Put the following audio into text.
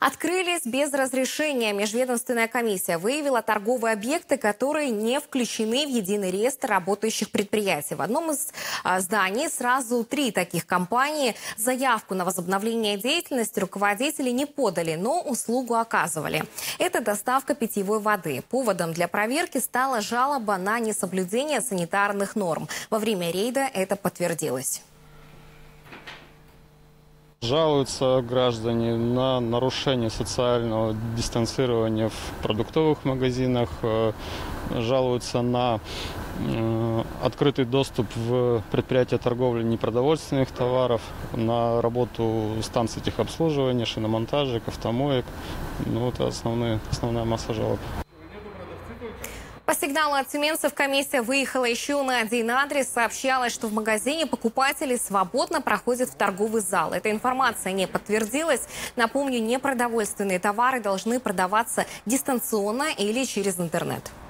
Открылись без разрешения. Межведомственная комиссия выявила торговые объекты, которые не включены в единый реестр работающих предприятий. В одном из зданий сразу 3 таких компании. Заявку на возобновление деятельности руководители не подали, но услугу оказывали. Это доставка питьевой воды. Поводом для проверки стала жалоба на несоблюдение санитарных норм. Во время рейда это подтвердилось. Жалуются граждане на нарушение социального дистанцирования в продуктовых магазинах, жалуются на открытый доступ в предприятия торговли непродовольственных товаров, на работу станций техобслуживания, шиномонтажек, автомоек. Это основная масса жалоб. По сигналу от тюменцев комиссия выехала еще на один адрес. Сообщалось, что в магазине покупатели свободно проходят в торговый зал. Эта информация не подтвердилась. Напомню, непродовольственные товары должны продаваться дистанционно или через интернет.